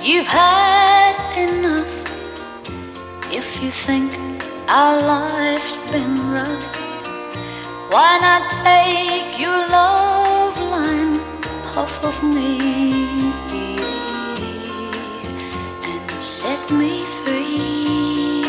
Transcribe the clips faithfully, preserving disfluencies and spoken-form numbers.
You've had enough. If you think our life's been rough, why not take your love line off of me and set me free?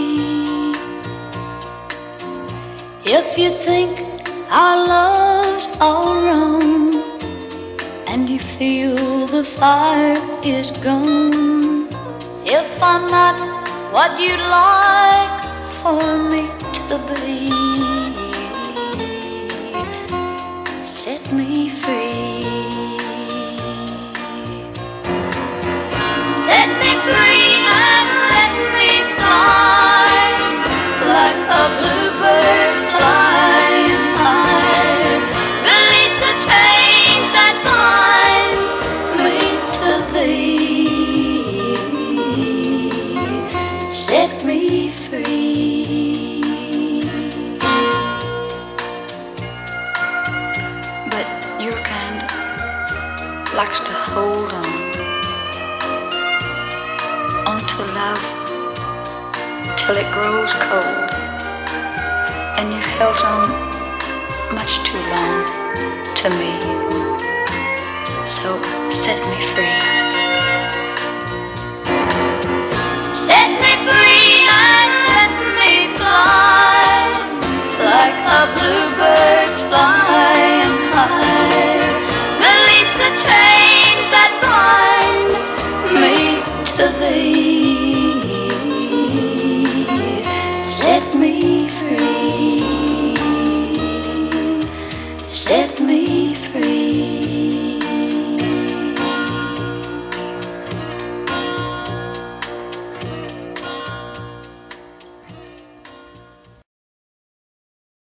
If you think our love's all wrong and you feel the fire is gone, if I'm not what you'd like for me to be, set me free. Set me free and let me fly like a bluebird flying high. Release the chains that bind me to thee. Set me free. But your kind likes to hold on onto love till it grows cold, and you've held on much too long to me. So set me free.